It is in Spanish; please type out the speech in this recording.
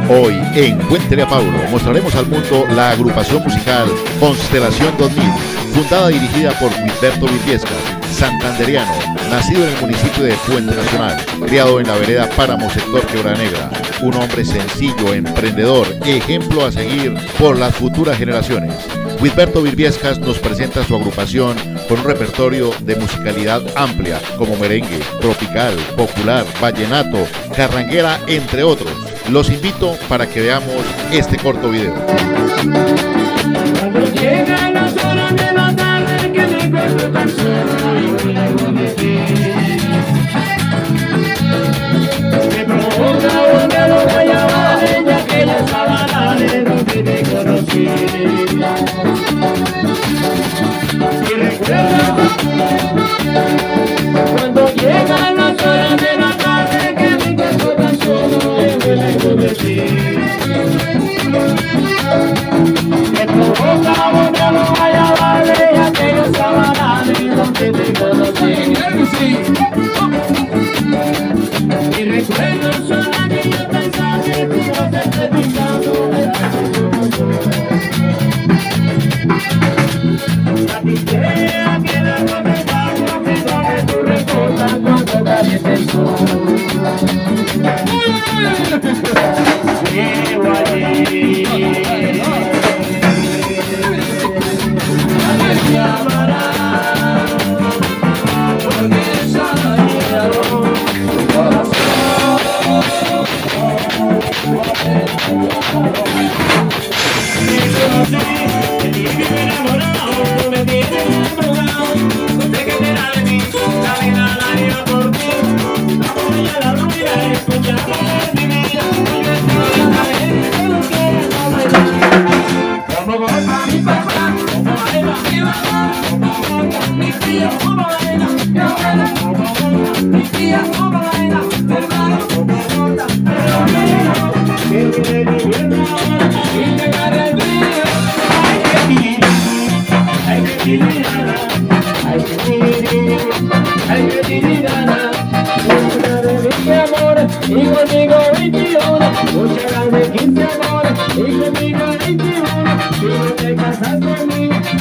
Hoy en Cuéntele a Pablo mostraremos al mundo la agrupación musical Constelación 2000, fundada y dirigida por Wilberto Virviescas, santanderiano, nacido en el municipio de Puente Nacional, criado en la vereda Páramo, sector Quebrada Negra, un hombre sencillo, emprendedor, ejemplo a seguir por las futuras generaciones. Wilberto Virviescas nos presenta su agrupación con un repertorio de musicalidad amplia, como merengue, tropical, popular, vallenato, carranguera, entre otros. Los invito para que veamos este corto video. Cuando llegan las horas de la tarde que me encuentro tan solo y luego me provoca volver a Guayabales de aquella sabana de donde te conocí. Y recuerdo cuando llegan las horas de la tarde que me encuentro tan solo y luego me me provoca volver a Guayabales de aquella sabana de donde te conocí. Y recuerdo son aquellos mensajes que no te estoy pisando. La tijera que la comenzamos que sobre tu reposa cuando caliente el sol. Llevo allí a me llamará porque salieron tu corazón. Me tienes enamorado, me tienes embrujado, no sé qué será de mí, la vida la lleva por ti, la voy a la ruina, escuchamos mi vida, la gente que no quiere no bailar. Como goza mi papá, como baila mi mamá, como goza mi tía, como baila mi abuela, como goza mi tía, como baila mi hermano, como goza mi amigo, que viene viviendo y te gana el brillo. Ay que tirirana, ay que tirirana, ay que tirirana. Una de 20 amores y conmigo 21, muchas de 15 amores y conmigo 21. Si no te casas conmigo,